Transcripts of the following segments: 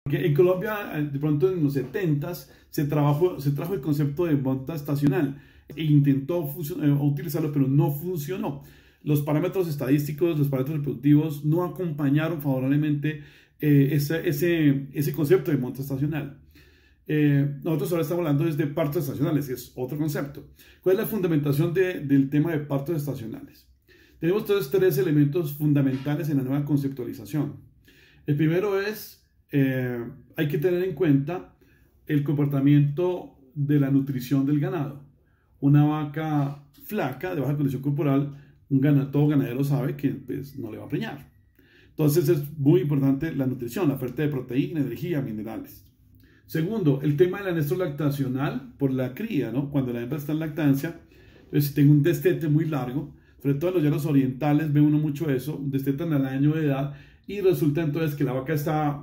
Porque en Colombia, de pronto en los 70s, se trajo el concepto de monta estacional e intentó utilizarlo, pero no funcionó. Los parámetros estadísticos, los parámetros reproductivos no acompañaron favorablemente ese concepto de monta estacional. Nosotros ahora estamos hablando de partos estacionales, que es otro concepto. ¿Cuál es la fundamentación del tema de partos estacionales? Tenemos entonces tres elementos fundamentales en la nueva conceptualización. El primero es, hay que tener en cuenta el comportamiento de la nutrición del ganado. Una vaca flaca, de baja condición corporal, todo ganadero sabe que pues, no le va a preñar. Entonces es muy importante la nutrición, la oferta de proteína, energía, minerales. Segundo, el tema de la anestro lactacional por la cría, ¿no? Cuando la hembra está en lactancia, entonces si tengo un destete muy largo, sobre todo en los llanos orientales ve uno mucho eso, un destete al año de edad, y resulta entonces que la vaca está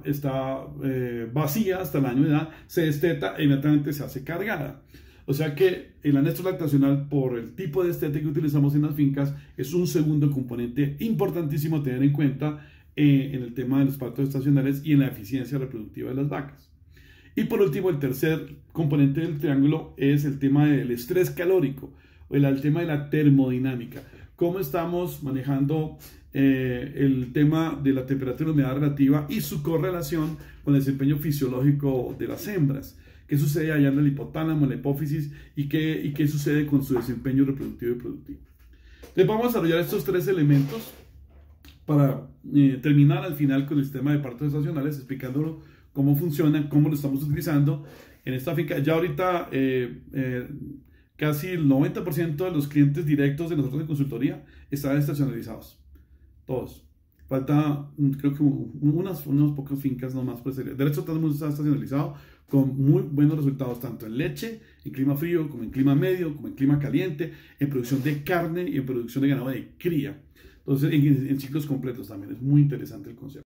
vacía hasta el año de edad, se desteta e inmediatamente se hace cargada. O sea que el anestro lactacional, por el tipo de destete que utilizamos en las fincas, es un segundo componente importantísimo a tener en cuenta en el tema de los partos estacionales y en la eficiencia reproductiva de las vacas. Y por último, el tercer componente del triángulo es el tema del estrés calórico, o el tema de la termodinámica. Cómo estamos manejando el tema de la temperatura y humedad relativa y su correlación con el desempeño fisiológico de las hembras. ¿Qué sucede allá en el hipotálamo, en la hipófisis y qué sucede con su desempeño reproductivo y productivo? Entonces vamos a desarrollar estos tres elementos para terminar al final con el sistema de partos estacionales, explicándolo cómo funciona, cómo lo estamos utilizando en esta finca. Ya ahorita casi el 90% de los clientes directos de nosotros en consultoría están estacionalizados. Todos. Falta, creo que unas pocas fincas nomás por ser. De hecho, todo el mundo está estacionalizado con muy buenos resultados, tanto en leche, en clima frío, como en clima medio, como en clima caliente, en producción de carne y en producción de ganado de cría. Entonces, en ciclos completos también. Es muy interesante el concepto.